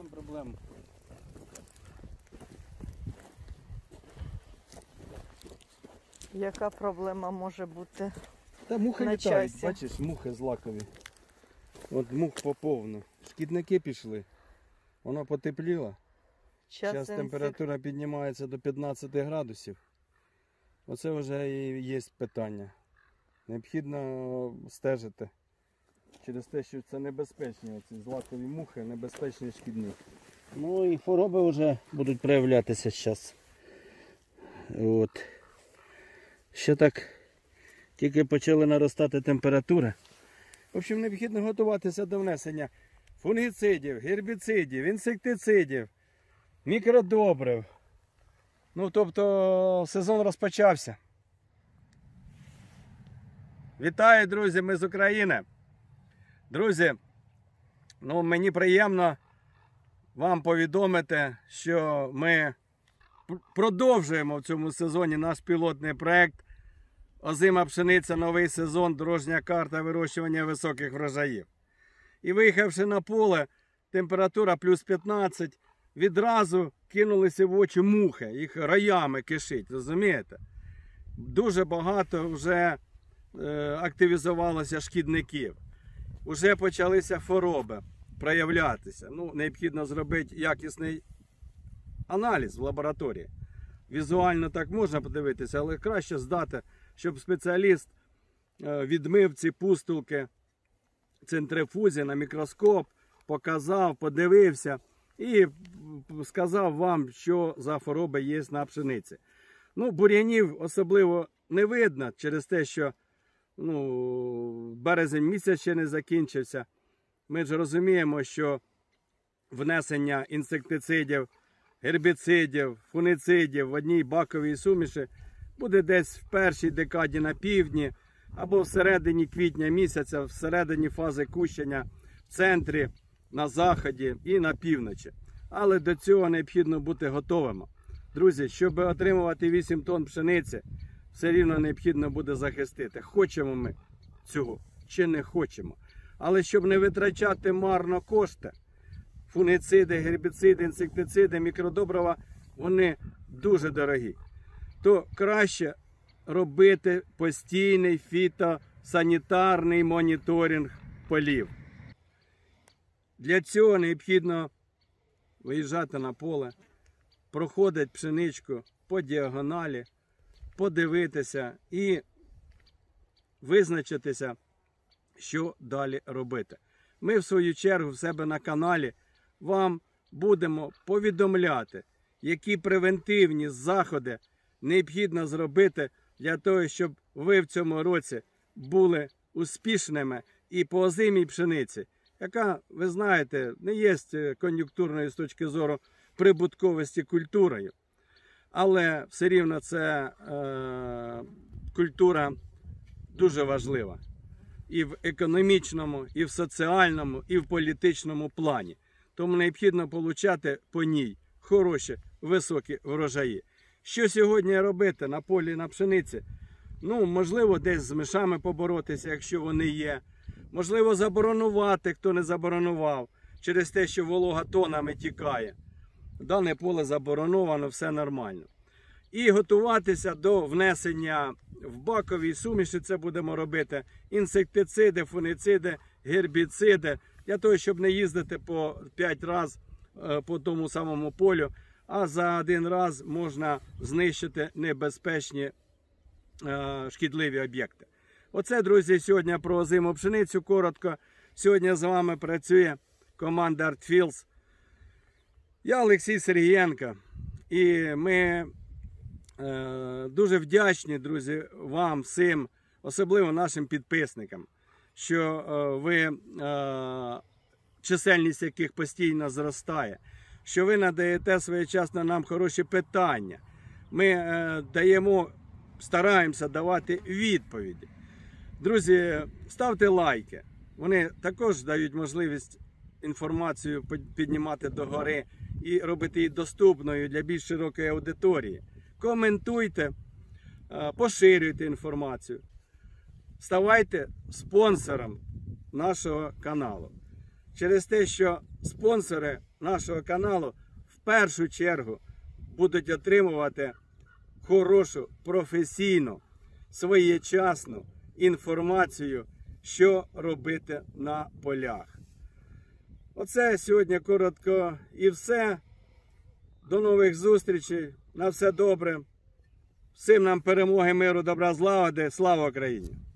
проблем. Яка проблема може бути? Та мухи на літають, часі? бачиш, мухи злакові. От мух поповну. Шкідники пішли. Воно потепліло. Зараз температура піднімається до 15 градусів. Оце вже і є питання. Необхідно стежити. Через те, що це небезпечні, ці злакові мухи, небезпечний шкідник. Ну і хвороби вже будуть проявлятися зараз. От. Ще так тільки почали наростати температура. В общем, необхідно готуватися до внесення фунгіцидів, гербіцидів, інсектицидів, мікродобрив. Ну, тобто, сезон розпочався. Вітаю, друзі, ми з України. Друзі, ну, мені приємно вам повідомити, що ми продовжуємо в цьому сезоні наш пілотний проект «Озима пшениця. Новий сезон. Дорожня карта вирощування високих врожаїв». І виїхавши на поле, температура плюс 15, відразу кинулися в очі мухи, їх роями кишить, розумієте? Дуже багато вже активізувалося шкідників. Уже почалися хвороби проявлятися. Ну, необхідно зробити якісний аналіз в лабораторії. Візуально так можна подивитися, але краще здати, щоб спеціаліст відмив ці пустулки центрифузі на мікроскоп, показав, подивився і сказав вам, що за хвороби є на пшениці. Ну, бур'янів особливо не видно через те, що березень місяць ще не закінчився. Ми ж розуміємо, що внесення інсектицидів, гербіцидів, фунгіцидів в одній баковій суміші буде десь в першій декаді на півдні або всередині квітня місяця, всередині фази кущення, в центрі, на заході і на півночі. Але до цього необхідно бути готовими. Друзі, щоб отримувати 8 тонн пшениці, все рівно необхідно буде захистити. Хочемо ми цього чи не хочемо. Але щоб не витрачати марно кошти, фунгіциди, гербіциди, інсектициди, мікродобрива, вони дуже дорогі. То краще робити постійний фітосанітарний моніторинг полів. Для цього необхідно виїжджати на поле, проходити пшеничку по діагоналі, подивитися і визначитися, що далі робити. Ми, в свою чергу, в себе на каналі вам будемо повідомляти, які превентивні заходи необхідно зробити для того, щоб ви в цьому році були успішними і по озимій пшениці, яка, ви знаєте, не є кон'юнктурною з точки зору прибутковості культурою. Але все рівно це культура дуже важлива. І в економічному, і в соціальному, і в політичному плані. Тому необхідно отримати по ній хороші, високі врожаї. Що сьогодні робити на полі, на пшениці? Ну, можливо, десь з мишами поборотися, якщо вони є. Можливо, заборонувати, хто не заборонував, через те, що волога тонами тікає. Дане поле забороновано, все нормально. І готуватися до внесення в баковій суміші, це будемо робити інсектициди, фунгіциди, гербіциди, для того, щоб не їздити по 5 разів по тому самому полю, а за один раз можна знищити небезпечні шкідливі об'єкти. Оце, друзі, сьогодні про озиму пшеницю коротко. Сьогодні з вами працює команда ArtFields. Я Олексій Сергієнко. І ми дуже вдячні, друзі, вам всім, особливо нашим підписникам, що ви, чисельність яких постійно зростає, що ви надаєте своєчасно нам хороші питання. Ми стараємося давати відповіді. Друзі, ставте лайки. Вони також дають можливість інформацію піднімати догори і робити її доступною для більш широкої аудиторії. Коментуйте, поширюйте інформацію. Ставайте спонсором нашого каналу. Через те, що спонсори нашого каналу в першу чергу будуть отримувати хорошу, професійну, своєчасну інформацію, що робити на полях. Оце сьогодні коротко і все. До нових зустрічей. На все добре. Всім нам перемоги, миру, добра, злагоди. Слава Україні!